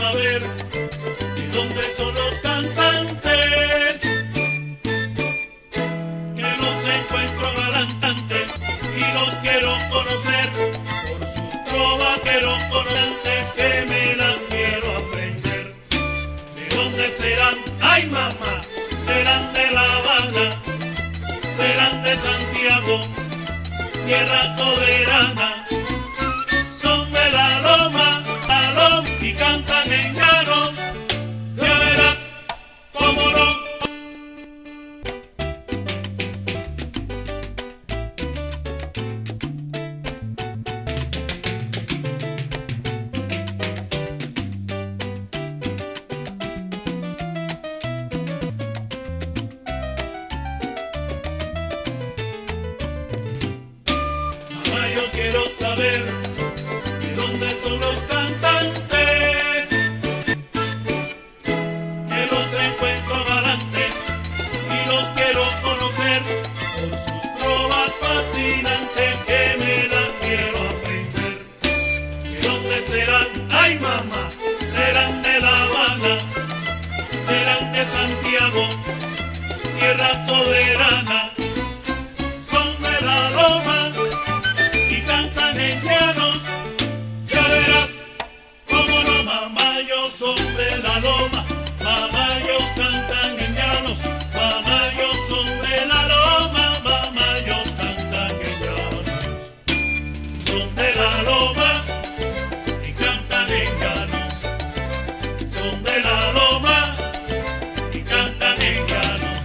saber de dónde son los cantantes, que los encuentro galantes y los quiero conocer por sus trovas, quiero conocer que me las quiero aprender. ¿De dónde serán? ¡Ay, mamá! Serán de La Habana, serán de Santiago, tierra soberana. Son de la loma y cantan en llanos. Ya verás cómo no. Mamá, yo quiero saber de dónde son los cantantes, que los encuentro galantes y los quiero conocer por sus trovas fascinantes, que me las quiero aprender. ¿De dónde serán? ¡Ay, mamá! Serán de La Habana, serán de Santiago, tierra soberana. Son de la loma y cantan en llanos. Ya verás cómo no, mamá, ellos son de la loma. Mamá, ellos cantan en llanos. Mamá, ellos son de la loma. Mamá, ellos cantan en llanos. Son de la loma y cantan en llanos. Son de la loma y cantan en llanos.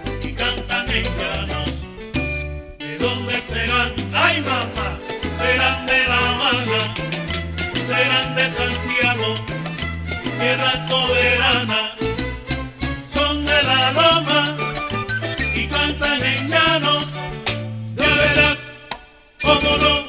serán, ay mamá, serán serán de Santiago, tierra soberana, son de la loma y cantan en llanos, ya verás cómo no.